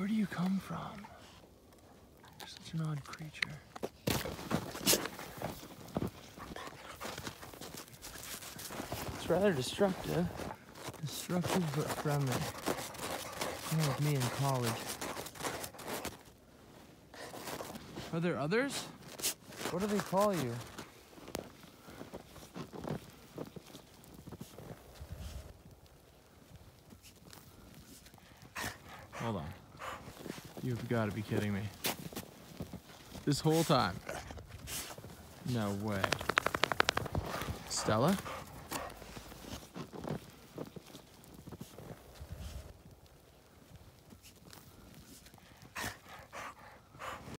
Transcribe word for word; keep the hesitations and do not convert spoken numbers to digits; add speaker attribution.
Speaker 1: Where do you come from? You're such an odd creature. It's rather destructive. Destructive but friendly. Kind of like me in college. Are there others? What do they call you? Hold on. You've got to be kidding me. This whole time? No way. Stella?